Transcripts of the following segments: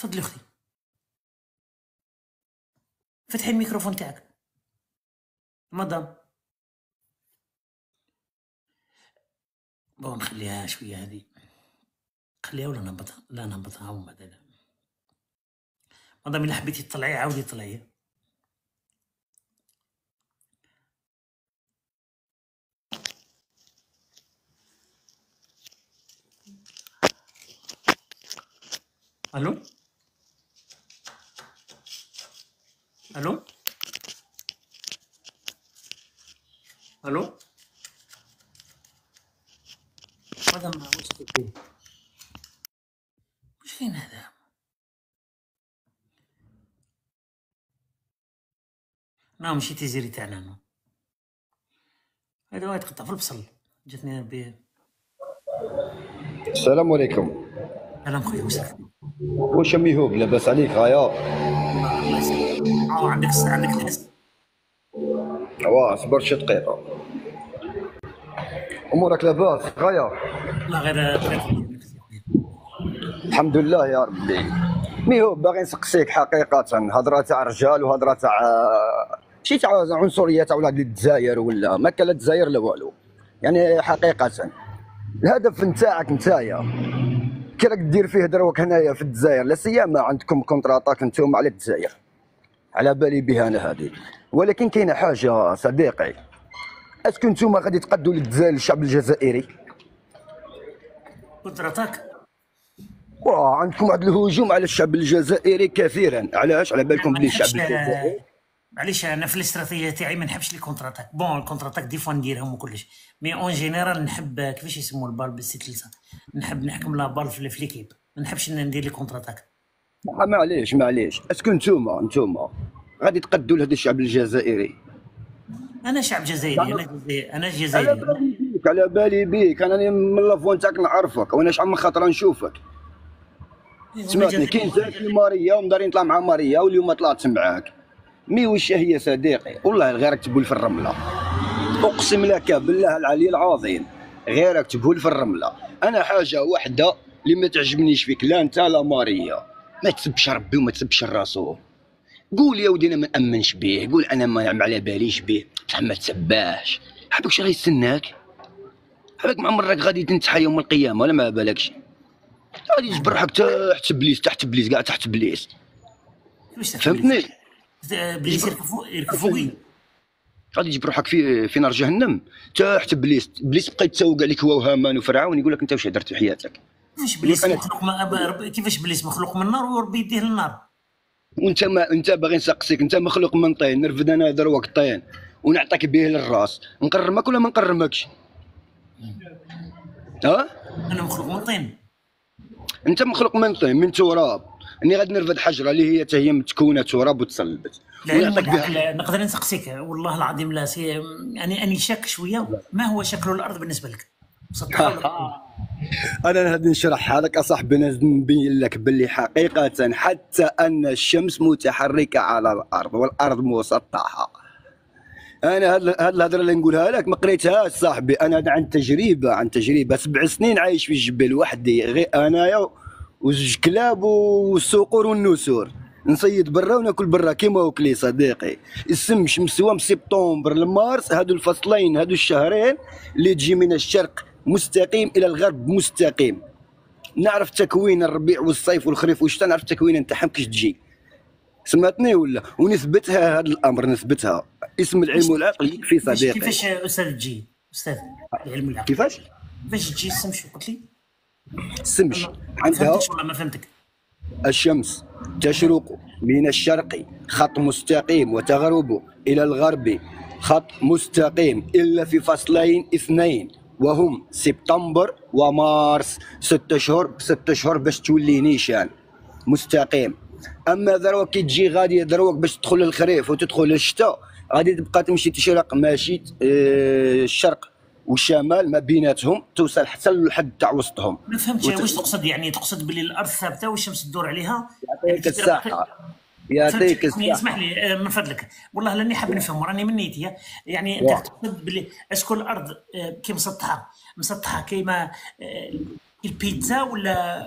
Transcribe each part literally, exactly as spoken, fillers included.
تفضلي اختي، فتحي الميكروفون تاعك مدام. بون نخليها شويه هذه، خليها ولا نهبطها؟ لا نهبطها ومن بعد. لا مدام الا حبيتي تطلعي عاودي طلعي. الو الو الو مدام واش كاين؟ واش فين هذا؟ نعم مشيتي زيري تاعنا نعم. هذا واحد تقطع في البصل جاتني به. السلام عليكم. سلام خويا واش راك؟ واش ميهوب لاباس عليك غايا؟ الله يسلمك. اه عندك عندك الحس؟ واه صبر شي دقيقة. أمورك لاباس غايا؟ لا غير طريقة. الحمد لله يا ربي. ميهوب باغي نسقسيك حقيقة، هضرة تاع رجال وهضرة تاع شي تاع عنصرية تاع ولاد الجزائر ولا ما كان لا الجزائر لا والو. يعني حقيقة الهدف نتاعك نتايا كي راك دير فيه دروك هنايا في الجزائر، لا سيما عندكم كونتراتاك نتوما على الجزائر، على بالي بها انا هذه. ولكن كاينه حاجه صديقي، اسكو نتوما غادي تقدوا للجزائر الشعب الجزائري؟ كونتراتاك؟ واه عندكم واحد الهجوم على الشعب الجزائري كثيرا، علاش؟ على بالكم بلي الشعب الجزائري معليش انا في الاستراتيجيه تاعي ما نحبش لي كونتراتاك. بون الكونتراتاك دي فوا نديرهم وكلش، مي اون جينيرال نحب كيفاش يسموا البال بالسيتلسه، نحب نحكم لا بال في ليكيب، ما نحبش ندير لي كونتراتاك. معليش معليش اسكو نتوما نتوما غادي تقدوا لهذا الشعب الجزائري؟ انا شعب جزائري، انا جزائري، انا جزائري. على بالي بيك على بالي بيك، انا من لافون تاعك نعرفك، وانا شحال من خطره نشوفك. سمعتني كاين زاد ماريا ومداري نطلع مع ماريا واليوم طلعت معاك. مي وش هي صديقي؟ والله غيرك تبول في الرمله، اقسم لك بالله العلي العظيم غيرك تبول في الرمله. انا حاجه واحده اللي ما تعجبنيش فيك، لا انت لا ماريا، ما تسبش ربي وما تسبش الرسول. قول يا ودي انا ما نامنش به، قول انا ما على باليش به، بصح ما تسباش. حبك شي غيستناك؟ حبك مع مرك غادي تنتحى يوم القيامه ولا ما بالكش؟ غادي تجبر روحك تحت ابليس، تحت ابليس كاع تحت ابليس. فهمتني؟ ابليس يركب فوقي، غادي تجيب روحك في في نار جهنم تحت ابليس. ابليس بقى يتسوق عليك هو وهامان وفرعون، يقول لك انت واش درت في حياتك؟ كيفاش ابليس مخلوق ما... كيفاش ابليس مخلوق من النار وربي يديه للنار؟ وانت ما انت باغي نسقسيك، انت مخلوق من طين، نرفد انا دروك الطين ونعطيك به للراس، نقرمك ولا ما نقرمكش؟ ها؟ انا مخلوق من طين. انت مخلوق من طين من تراب، اني غادي نرفد حجره اللي هي حتى هي متكونه تراب وتصلبت ونعطيك بها. نقدر نسقسيك والله العظيم لا سي... يعني اني شاك شويه، ما هو شكل الارض بالنسبه لك؟ انا غادي نشرحها لك اصاحبي، نبين لك باللي حقيقه حتى ان الشمس متحركه على الارض والارض مسطحه. انا هاد الهضره اللي نقولها لك ما قريتهاش صاحبي، انا عن تجربه، عن تجربه سبع سنين عايش في الجبل وحدي، غير انايا وزوج كلاب والصقور والنسور، نصيد برا وناكل برا كيما وكلي صديقي. السم شمسوا من سبتمبر لمارس، هادو الفصلين هادو الشهرين اللي تجي من الشرق مستقيم الى الغرب مستقيم. نعرف تكوين الربيع والصيف والخريف والشتاء، نعرف تكوين نتاعهم كيش تجي. سمعتني ولا؟ ونثبتها هذا الامر، نثبتها. اسم العلم والعقل يكفي صديقي. كيفاش استاذ تجي؟ استاذ العلم والعقل كيفاش؟ كيفاش تجي السم؟ شو قلت لي؟ السمش عندها والله ما فهمتك. الشمس تشرق من الشرق خط مستقيم وتغرب الى الغرب خط مستقيم، الا في فصلين اثنين وهم سبتمبر ومارس، ست اشهر بست اشهر باش تولي نيشان مستقيم. اما دروك كي تجي غادي دروك باش تدخل للخريف وتدخل للشتاء، غادي تبقى تمشي تشرق ماشي اه الشرق والشمال ما بيناتهم، توصل حتى للحد تاع وسطهم. ما فهمتش وت... واش تقصد؟ يعني تقصد باللي الارض ثابته والشمس تدور عليها؟ يعطيك الصحه يعطيك الصحه. اسمح لي من فضلك والله لاني حاب نفهم، راني من نيتي. يعني انت تقصد باللي اسكو الارض كي مسطحه مسطحه كيما البيتزا ولا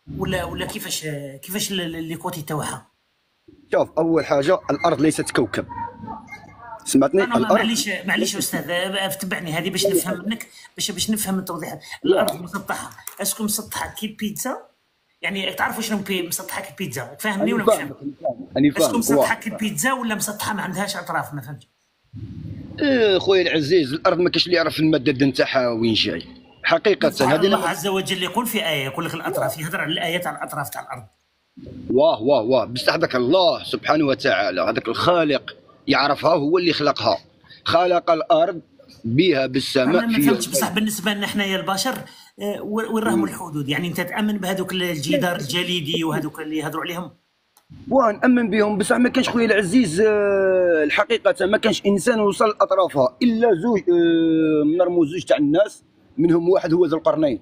ولا ولا كيفاش كيفاش لي كوتي تاعها؟ شوف، اول حاجه الارض ليست كوكب، سمعتني؟ انا ما- الارض معليش معليش استاذ، آه، تبعني هذه باش نفهم منك، باش باش نفهم التوضيح. لا. الارض مسطحه، اسكو مسطحه كي بيتزا؟ يعني تعرفوا شنو بي مسطحه كي بيتزا؟ تفهمني انا ولا مش فاهم؟ فاهمك، انا اسكو فاهمك مسطحه واضح. كي بيتزا ولا مسطحه ما عندهاش اطراف؟ ما فهمتش. إيه خويا العزيز، الارض ما كاش اللي يعرف المدد نتاعها وين جاي حقيقه. هذه الله أنا- عز وجل يقول في ايه، يقول لك الاطراف، يهضر على الايات على الاطراف تاع الارض. واه واه واه بصح هذاك الله سبحانه وتعالى، هذاك الخالق يعرفها، هو اللي خلقها. خلق الارض بها بالسماء انا ما في فهمتش يومين. بصح بالنسبه لنا حنايا البشر، آه، وين راهم الحدود؟ يعني انت تامن بهذوك الجدار الجليدي وهذوك اللي يهضروا عليهم؟ ونأمن بهم، بصح ما كانش خويا العزيز، آه، الحقيقة ما كانش إنسان وصل لأطرافها إلا زوج، آه، من رموز زوج تاع الناس، منهم واحد هو ذو القرنين،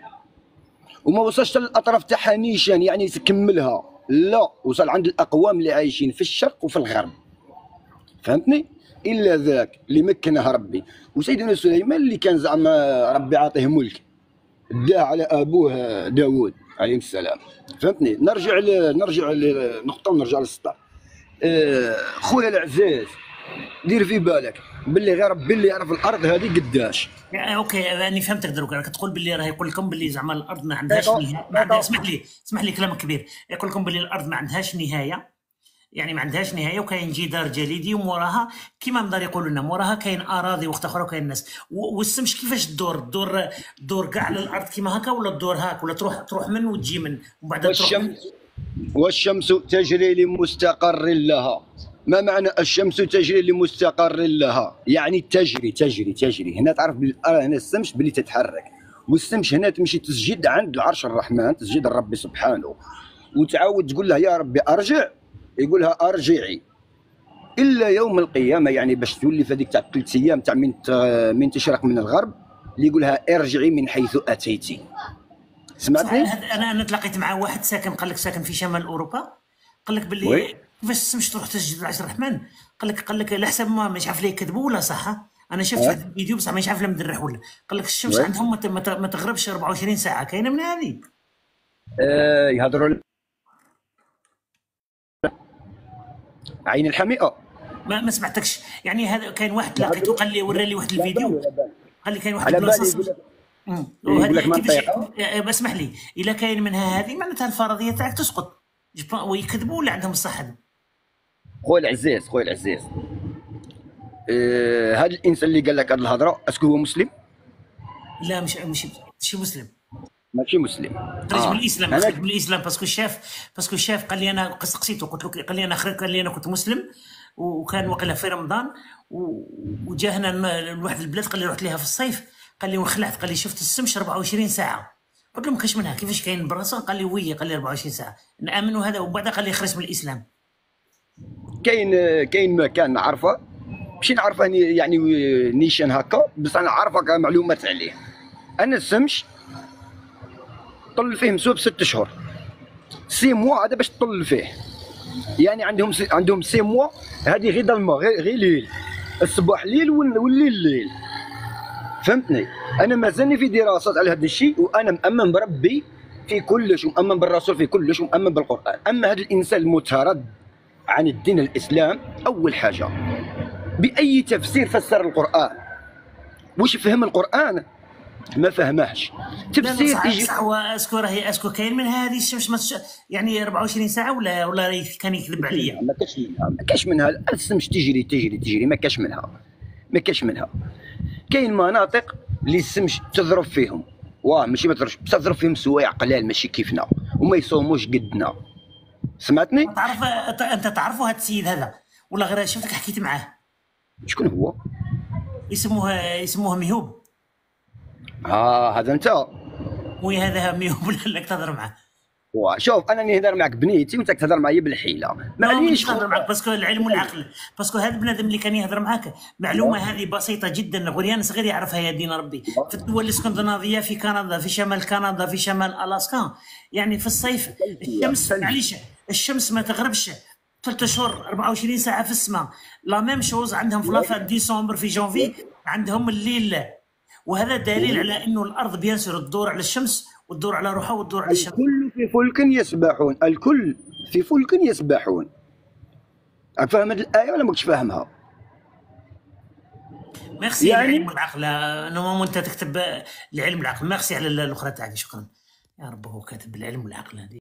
وما وصلش للأطراف تاعها نيشان يعني تكملها، لا، وصل عند الأقوام اللي عايشين في الشرق وفي الغرب، فهمتني؟ إلا ذاك اللي مكنه ربي. وسيدنا سليمان اللي كان زعما ربي عاطيه ملك، داه على أبوه داوود عليه السلام، فهمتني؟ نرجع ل... نرجع لنقطة ونرجع للسطر. آه، خويا العزيز، دير في بالك باللي غير ربي اللي يعرف الارض هذه قداش. يعني اوكي راني فهمتك دروك، راك تقول باللي راه يقول لكم باللي زعما الارض ما عندهاش دقيقة نهايه، ما عندها، دقيقة. اسمح لي اسمح لي كلامك كبير، يقول لكم باللي الارض ما عندهاش نهايه، يعني ما عندهاش نهايه، وكاين جدار جليدي وموراها كيما مدار يقولوا لنا موراها كاين اراضي وقت اخرى وكاين الناس، و- والسمش كيفاش تدور؟ تدور تدور كاع على الارض كيما هكا، ولا تدور هاك، ولا تروح تروح من وتجي من ومن بعد تروح من؟ والشمس والشمس تجري لمستقر لها. ما معنى الشمس تجري لمستقر لها؟ يعني تجري تجري تجري. هنا تعرف بال- هنا الشمس باللي تتحرك، والشمس هنا تمشي تسجد عند العرش الرحمن، تسجد لربي سبحانه، وتعاود تقول له يا ربي ارجع، يقولها ارجعي، الا يوم القيامه، يعني باش تولي في هذيك تاع ثلاث ايام تاع من ت- من تشرق من الغرب، اللي يقولها ارجعي من حيث اتيتي. سمعتني؟ هذا انا انا تلاقيت مع واحد ساكن، قال لك ساكن في شمال اوروبا، قال لك باللي وي. كيفاش تسمش تروح تسجد لعرش الرحمن؟ قال لك قال لك على حسب ما مش عارف ليه كذبوا ولا صح، انا شفت أه؟ واحد الفيديو بصح مش عارف لا مدرح ولا. قال لك الشمس وي. عندهم ما ت- ما ت- ما تغربش أربعة وعشرين ساعه، كاينه من هذه؟ آه يهضروا عين الحميئه. ما, ما سمعتكش يعني. هذا كاين واحد تلاقيته قال لي، ورى لي واحد لا بالي الفيديو، لا بالي. قال لي كاين واحد على البلاصه بالي اسمها- يقول لك، أمم. يقول لك وهذه كيفاش منطقه. آه، اسمح لي، الا كاين منها هذه معناتها الفرضيه تاعك تسقط. جو بون- ويكذبوا ولا عندهم الصح هذا؟ خويا العزيز، خويا العزيز، آه هذا الانسان اللي قال لك هذه الهضره اسكو هو مسلم؟ لا مش مش مش مسلم، ماشي مسلم. خرج من آه. الاسلام، أنا خرج من الاسلام باسكو شاف، باسكو شاف قال لي انا سقسيته، قلت له قال لي انا خرج، قال لي انا كنت مسلم وكان وقيلا في رمضان، و- وجا هنا لواحد البلاد، قال لي رحت ليها في الصيف، قال لي وخلعت، قال لي شفت السمش أربعة وعشرين ساعه. قلت له ما كاش منها، كيفاش كاين براسا؟ قال لي وي، قال لي أربعة وعشرين ساعه نامن هذا، ومن بعد قال لي خرج من الاسلام. كاين آه، كاين مكان نعرفه، ماشي نعرفه ني- يعني آه، نيشان هكا، بس انا عارفه كمعلومات عليه. انا السمش طل فيه مسوب ست شهور، سي موا هذا باش تطل فيه، يعني عندهم سي عندهم سي موا هذه غير ظلمه، غير غير ليل، الصباح ليل وال- والليل ليل، فهمتني؟ انا مازالني في دراسات على هذا الشيء، وانا مامن بربي في كلش، ومامن بالرسول في كلش، ومامن بالقران. اما هذا الانسان المترد عن الدين الاسلام، اول حاجه باي تفسير فسر القران؟ واش فهم القران؟ ما فهمهش. لا تفسير صح يجي صح، هو اسكو راهي اسكو كاين من هذه الشمس ما تش... يعني أربعة وعشرين ساعه، ولا ولا راهي كان يكذب عليا؟ ما كاش منها، ما كاش منها، الشمس تجري تجري تجري، ما كاش منها، ما كاش منها. كاين مناطق اللي الشمس تضرب فيهم، واه ماشي ما تضربش، تضرب فيهم سوايع قلال ماشي كيفنا، وما يصوموش قدنا. سمعتني؟ تعرف انت تعرفوا هذا السيد هذا ولا غير شفتك حكيت معاه؟ شكون هو؟ اسمه اسمه ميهوب. اه هذا انت. وي هذا ميهوب ولا لك تهضر معاه؟ واه شوف، انا اللي نهضر معك بنيتي وانت تهضر معايا بالحيله، معليش. نهضر معاك باسكو العلم والعقل، باسكو هذا البنادم اللي كان يهضر معاك معلومه هذه بسيطه جدا، غريان صغير يعرفها يا دين ربي. في الدول الاسكندنافيه، في كندا، في شمال كندا، في شمال الاسكا، يعني في الصيف الشمس معليش الشمس ما تغربش ثلاثة شهور أربعة وعشرين ساعه في السماء. لا ميم شوز عندهم في لافا ديسمبر، في جونفي عندهم الليل، وهذا دليل على انه الارض بيان سور تدور على الشمس وتدور على روحها وتدور على الشمس. الكل في فلك يسبحون، الكل في فلك يسبحون. راك فاهم هذه الايه ولا ماكش فاهمها؟ ميرسي يعني العلم والعقل. نورمالمون انت تكتب العلم والعقل. ميرسي على الاخرى تاعك، شكرا. يا رب هو كاتب العلم والعقل هذه.